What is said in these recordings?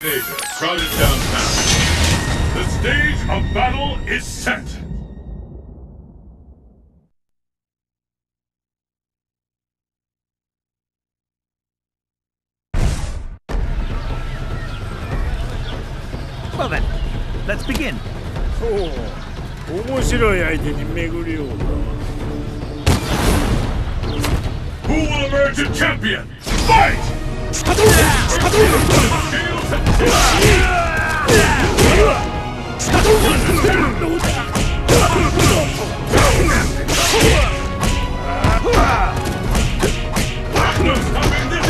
Asia, crowded downtown. The stage of battle is set! Well then, let's begin. 面白い相手に巡り合うた。 Who will emerge a champion? Fight! No stopping this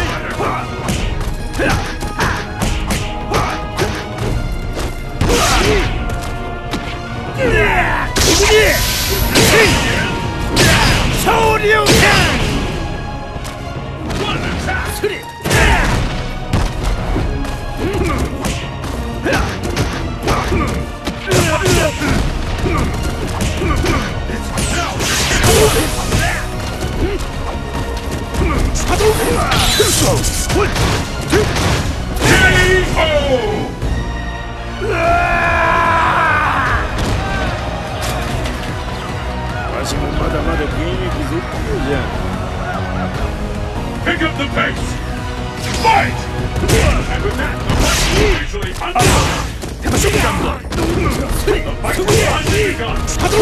Pick up the pace! Fight! And with that, the fight is officially underway! The fight is begun!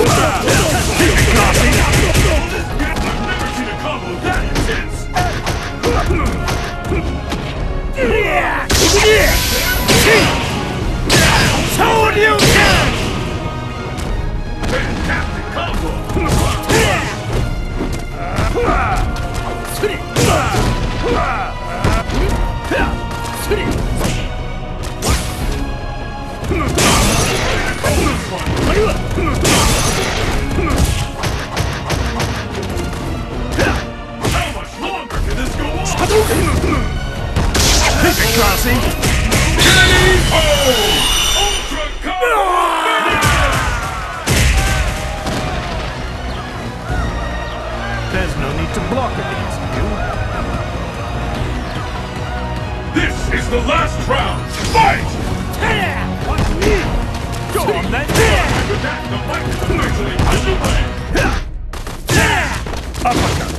I've never seen a combo that intense! Fantastic combo! How much longer can this go on? Classy. Ultra combo! There's no need to block against you. This is the last round! Fight! Go on then. And with that, the fight is officially underway! Uppercut.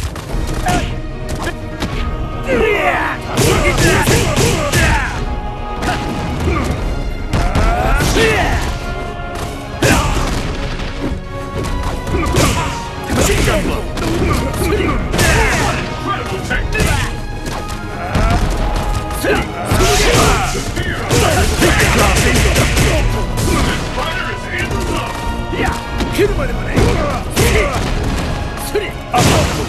Machine gun blow. Incredible technique! This fighter is in the zone! Kill him,